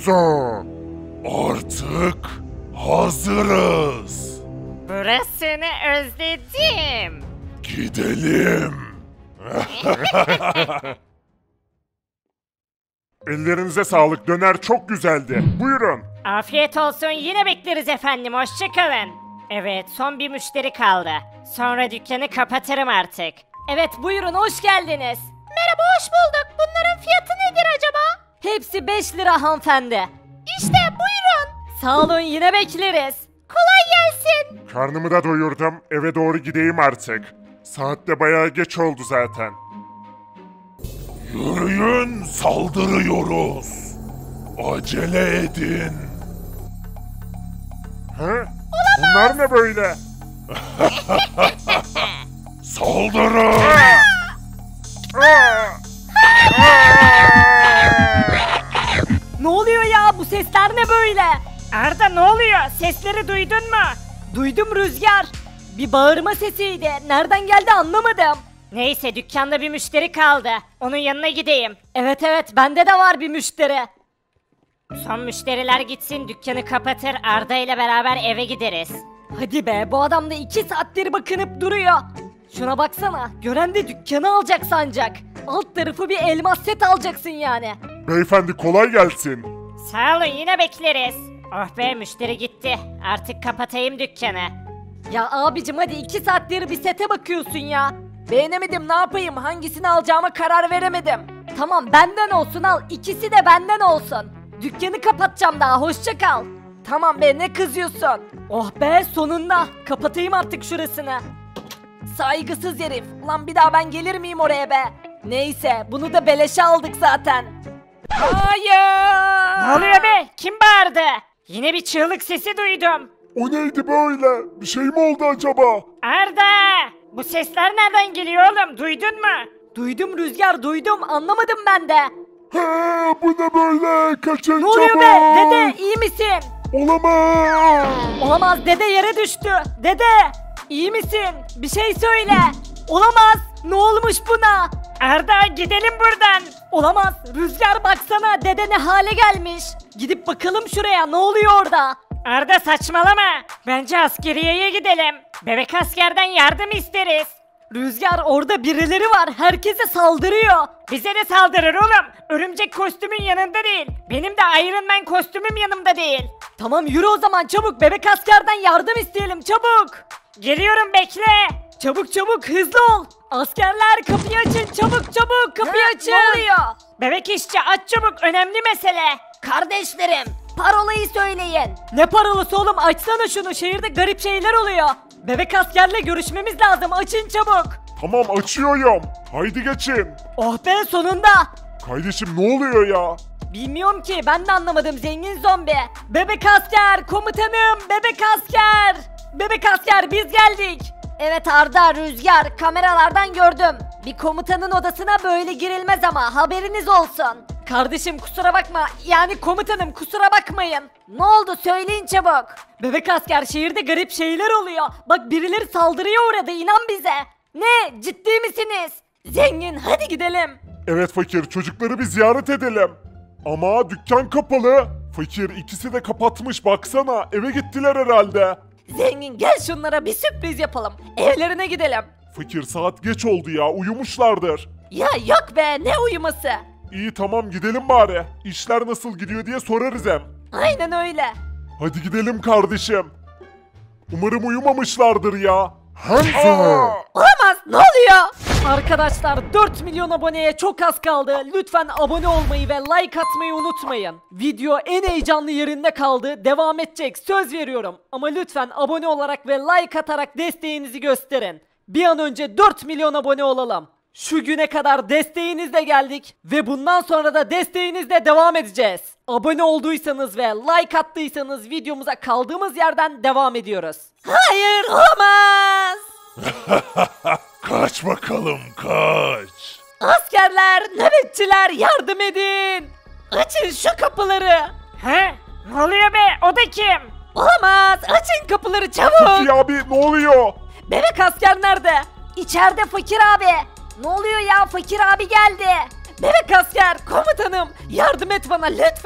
Hanzo, artık hazırız. Burasını özledim. Gidelim. Ellerinize sağlık, döner çok güzeldi. Buyurun. Afiyet olsun, yine bekleriz efendim, hoşçakalın. Evet, son bir müşteri kaldı. Sonra dükkanı kapatırım artık. Evet, buyurun, hoş geldiniz. Merhaba, hoş bulduk. Bunların fiyatı nedir acaba? Hepsi 5 lira hanımefendi. İşte buyurun. Sağ olun, yine bekleriz. Kolay gelsin. Karnımı da doyurdum, eve doğru gideyim artık. Saat de bayağı geç oldu zaten. Yürüyün, saldırıyoruz. Acele edin. He? Bunlar ne böyle? Saldırın! Ne oluyor ya, bu sesler ne böyle? Arda, ne oluyor? Sesleri duydun mu? Duydum Rüzgar. Bir bağırma sesiydi. Nereden geldi anlamadım. Neyse, dükkanda bir müşteri kaldı. Onun yanına gideyim. Evet, bende de var bir müşteri. Son müşteriler gitsin, dükkanı kapatır, Arda ile beraber eve gideriz. Hadi be, bu adam da 2 saattir bakınıp duruyor. Şuna baksana, gören de dükkanı alacak sancak. Alt tarafı bir elmas set alacaksın yani. Beyefendi kolay gelsin. Sağ olun, yine bekleriz. Oh be, müşteri gitti. Artık kapatayım dükkanı. Ya abicim, hadi 2 saattir bir sete bakıyorsun ya. Beğenemedim, ne yapayım, hangisini alacağıma karar veremedim. Tamam, benden olsun, al, ikisi de benden olsun. Dükkanı kapatacağım daha, hoşça kal. Tamam be, ne kızıyorsun? Oh be, sonunda kapatayım artık şurasını. Saygısız herif. Ulan bir daha ben gelir miyim oraya be? Neyse, bunu da beleşe aldık zaten. Hayır! Ne oluyor be? Kim bağırdı? Yine bir çığlık sesi duydum. O neydi böyle? Bir şey mi oldu acaba? Arda! Bu sesler nereden geliyor oğlum? Duydun mu? Duydum Rüzgar, duydum. Anlamadım ben de. He, bu ne böyle? Kaçın Ne oluyor çabuk! be? Dede, iyi misin? Olamaz! Olamaz, dede yere düştü. Dede, iyi misin? Bir şey söyle. Olamaz. Ne olmuş buna? Arda, gidelim buradan. Olamaz. Rüzgar, baksana, dede ne hale gelmiş. Gidip bakalım şuraya, ne oluyor orada? Arda, saçmalama. Bence askeriyeye gidelim. Bebek askerden yardım isteriz. Rüzgar, orada birileri var. Herkese saldırıyor. Bize de saldırır oğlum. Örümcek kostümün yanında değil. Benim de Iron Man kostümüm yanımda değil. Tamam, yürü o zaman, çabuk. Bebek askerden yardım isteyelim, çabuk. Geliyorum, bekle. Çabuk, hızlı ol. Askerler, kapıyı açın, çabuk, kapıyı açın. Ne oluyor? Bebek işçi, aç çabuk, önemli mesele. Kardeşlerim, parolayı söyleyin. Ne parolası oğlum, açsana şunu, şehirde garip şeyler oluyor. Bebek askerle görüşmemiz lazım, açın çabuk. Tamam, açıyorum. Haydi geçin. Oh be, sonunda. Kardeşim ne oluyor ya? Bilmiyorum ki, ben de anlamadım zengin zombi. Bebek asker, komutanım, bebek asker. Bebek asker, biz geldik. Evet Arda, Rüzgar, kameralardan gördüm. Bir komutanın odasına böyle girilmez ama, haberiniz olsun. Kardeşim kusura bakma, yani komutanım kusura bakmayın. Ne oldu, söyleyin çabuk. Bebek asker, şehirde garip şeyler oluyor. Bak, birileri saldırıyor orada, inan bize. Ne, ciddi misiniz? Zengin, hadi gidelim. Evet fakir, çocukları bir ziyaret edelim. Ama dükkan kapalı. Fakir, ikisi de kapatmış, baksana, eve gittiler herhalde. Zengin, gel şunlara bir sürpriz yapalım. Evlerine gidelim. Fakir, saat geç oldu ya, uyumuşlardır. Ya yok be, ne uyuması? İyi tamam, gidelim bari. İşler nasıl gidiyor diye sorarız hem. Aynen öyle. Hadi gidelim kardeşim. Umarım uyumamışlardır ya. Olamaz, ne oluyor? Arkadaşlar, 4 milyon aboneye çok az kaldı. Lütfen abone olmayı ve like atmayı unutmayın. Video en heyecanlı yerinde kaldı. Devam edecek, söz veriyorum. Ama lütfen abone olarak ve like atarak desteğinizi gösterin. Bir an önce 4 milyon abone olalım. Şu güne kadar desteğinizle geldik ve bundan sonra da desteğinizle devam edeceğiz. Abone olduysanız ve like attıysanız videomuza kaldığımız yerden devam ediyoruz. Hayır, olamaz. Kaç bakalım, kaç. Askerler, nöbetçiler, yardım edin. Açın şu kapıları. He? Ne oluyor be? O da kim? Olamaz. Açın kapıları çabuk. Fakir abi, ne oluyor? Bebek asker nerede? İçeride Fakir abi. Ne oluyor ya? Fakir abi geldi. Bebek asker, komutanım, yardım et bana lütfen.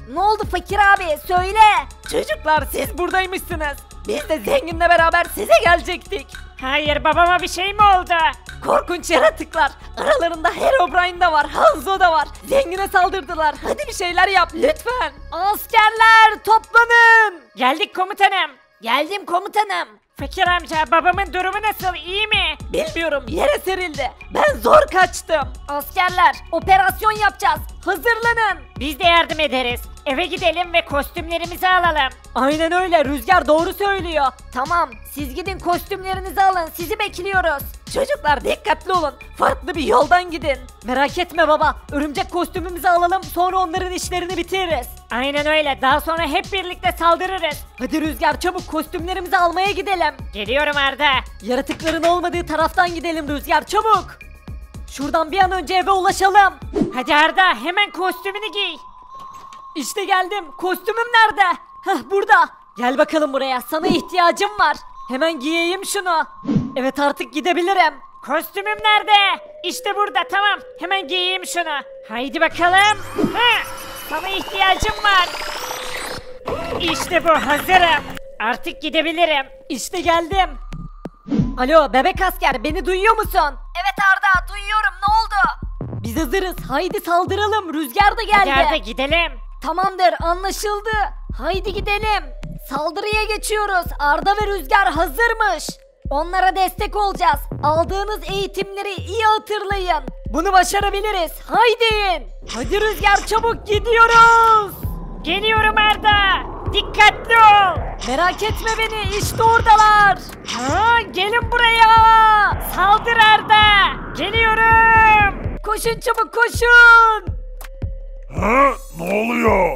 Ne oldu Fakir abi söyle. Çocuklar siz buradaymışsınız. Biz de zenginle beraber size gelecektik. Hayır babama bir şey mi oldu? Korkunç yaratıklar. Aralarında Herobrine de var, Hanzo da var. Zengine saldırdılar. Hadi bir şeyler yap lütfen. Askerler toplanın. Geldik komutanım. Geldim komutanım. Fakir amca babamın durumu nasıl iyi mi? Bilmiyorum yere serildi. Ben zor kaçtım. Askerler operasyon yapacağız. Hazırlanın. Biz de yardım ederiz. Eve gidelim ve kostümlerimizi alalım. Aynen öyle Rüzgar doğru söylüyor. Tamam siz gidin kostümlerinizi alın sizi bekliyoruz. Çocuklar dikkatli olun. Farklı bir yoldan gidin. Merak etme baba. Örümcek kostümümüzü alalım sonra onların işlerini bitiririz. Aynen öyle daha sonra hep birlikte saldırırız. Hadi Rüzgar çabuk kostümlerimizi almaya gidelim. Geliyorum Arda. Yaratıkların olmadığı taraftan gidelim Rüzgar çabuk. Şuradan bir an önce eve ulaşalım. Hadi Arda hemen kostümünü giy. İşte geldim. Kostümüm nerede? Heh burada. Gel bakalım buraya. Sana ihtiyacım var. Hemen giyeyim şunu. Evet artık gidebilirim. Kostümüm nerede? İşte burada tamam. Hemen giyeyim şunu. Haydi bakalım. Ha, sana ihtiyacım var. İşte bu hazırım. Artık gidebilirim. İşte geldim. Alo bebek asker beni duyuyor musun? Evet Arda duyuyorum ne oldu? Biz hazırız. Haydi saldıralım. Rüzgar da geldi. Hadi Arda gidelim. Tamamdır anlaşıldı. Haydi gidelim. Saldırıya geçiyoruz. Arda ve Rüzgar hazırmış. Onlara destek olacağız. Aldığınız eğitimleri iyi hatırlayın. Bunu başarabiliriz. Haydi. Hadi Rüzgar çabuk gidiyoruz. Geliyorum Arda. Dikkatli ol. Merak etme beni işte oradalar. Ha, gelin buraya. Saldır Arda. Geliyorum. Koşun çabuk koşun. Ha? Ne oluyor?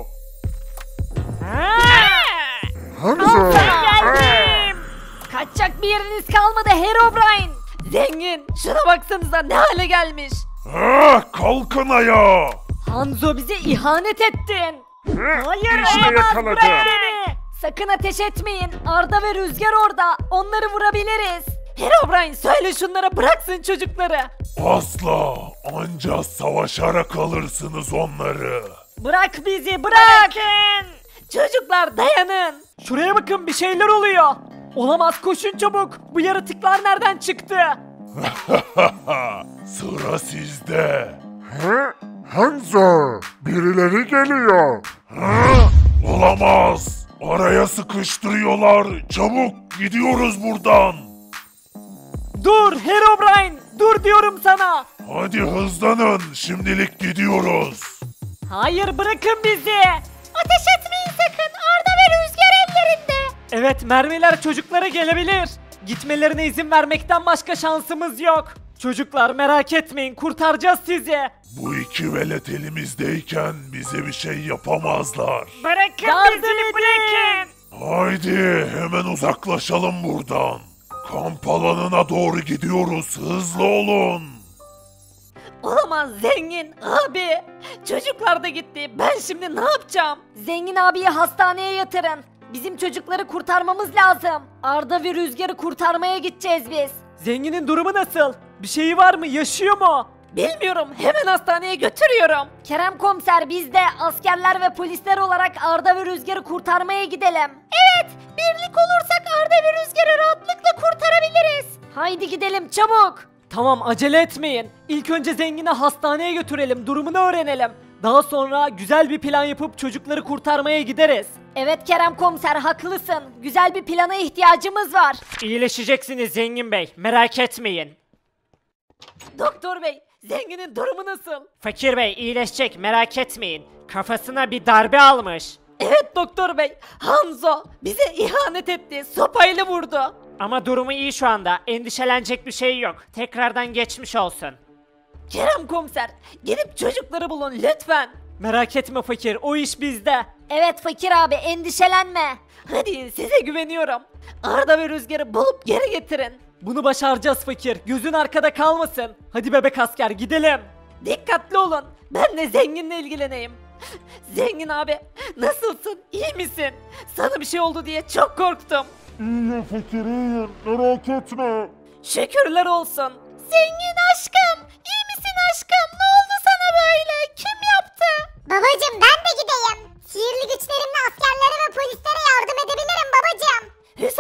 Hanzo. Geldim. Kaçacak bir yeriniz kalmadı Herobrine. Zengin şuna baksanıza ne hale gelmiş. Ha? Kalkın ayağa. Hanzo bize ihanet ettin. Hayır işte olamaz yakaladım. bırak beni. Sakın ateş etmeyin. Arda ve Rüzgar orada. Onları vurabiliriz. Herobrine söyle şunlara bıraksın çocukları. Asla. Anca savaşarak alırsınız onları. Bırak bizi bırakın. Çocuklar dayanın. Şuraya bakın bir şeyler oluyor. Olamaz koşun çabuk. Bu yaratıklar nereden çıktı? Sıra sizde. Hanzo, birileri geliyor. Olamaz. Araya sıkıştırıyorlar. Çabuk gidiyoruz buradan. Dur Herobrine. Dur diyorum sana. Hadi hızlanın. Şimdilik gidiyoruz. Hayır bırakın bizi. Ateş etmeyin sakın. Arda ve Rüzgar ellerinde. Evet mermiler çocuklara gelebilir. Gitmelerine izin vermekten başka şansımız yok. Çocuklar merak etmeyin kurtaracağız sizi. Bu iki velet elimizdeyken bize bir şey yapamazlar. Bırakın bizi bırakın. Haydi hemen uzaklaşalım buradan. Kamp alanına doğru gidiyoruz. Hızlı olun. Olamaz zengin abi. Çocuklar da gitti. Ben şimdi ne yapacağım? Zengin abiyi hastaneye yatırın. Bizim çocukları kurtarmamız lazım. Arda ve Rüzgar'ı kurtarmaya gideceğiz biz. Zenginin durumu nasıl? Bir şeyi var mı? Yaşıyor mu? Bilmiyorum. Hemen hastaneye götürüyorum. Kerem komiser biz de askerler ve polisler olarak Arda ve Rüzgar'ı kurtarmaya gidelim. Evet. Birlik olursak Arda ve Rüzgar'ı rahatlıkla kurtarabiliriz. Haydi gidelim çabuk. Tamam acele etmeyin. İlk önce zengini hastaneye götürelim. Durumunu öğrenelim. Daha sonra güzel bir plan yapıp çocukları kurtarmaya gideriz. Evet Kerem komiser haklısın. Güzel bir plana ihtiyacımız var. İyileşeceksiniz Zengin Bey. Merak etmeyin. Doktor Bey, zenginin durumu nasıl? Fakir Bey iyileşecek merak etmeyin. Kafasına bir darbe almış. Evet doktor bey. Hanzo bize ihanet etti. Sopayla vurdu. Ama durumu iyi şu anda. Endişelenecek bir şey yok. Tekrardan geçmiş olsun. Kerem komiser, gidip çocukları bulun lütfen. Merak etme fakir, o iş bizde. Evet fakir abi, endişelenme. Hadi size güveniyorum. Arda ve Rüzgar'ı bulup geri getirin. Bunu başaracağız fakir, gözün arkada kalmasın. Hadi bebek asker gidelim. Dikkatli olun, ben de zenginle ilgileneyim. Zengin abi, nasılsın, iyi misin? Sana bir şey oldu diye çok korktum. İyiyim fakir iyiyim merak etme. Şükürler olsun. Zengin aşkım, iyi misin aşkım? Ne oldu sana böyle? Kim yaptı? Babacım ben de gideyim. Kim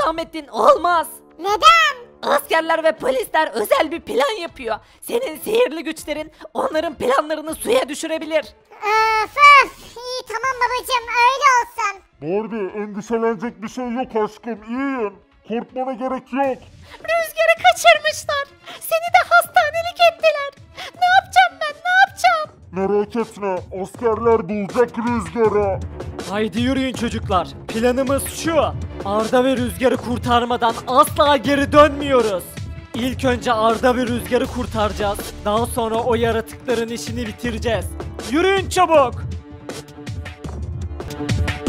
Hüsamettin olmaz. Neden? Askerler ve polisler özel bir plan yapıyor. Senin sihirli güçlerin onların planlarını suya düşürebilir. Öf öf. İyi tamam babacım öyle olsun. Barbie endişelenecek bir şey yok aşkım iyiyim. Korkmana gerek yok. Rüzgarı kaçırmışlar. Seni de hastanelik ettiler. Ne yapacağım ben, ne yapacağım? Merak etme askerler bulacak Rüzgar'ı. Haydi yürüyün çocuklar. Planımız şu. Arda ve Rüzgar'ı kurtarmadan asla geri dönmüyoruz. İlk önce Arda ve Rüzgar'ı kurtaracağız. Daha sonra o yaratıkların işini bitireceğiz. Yürüyün çabuk.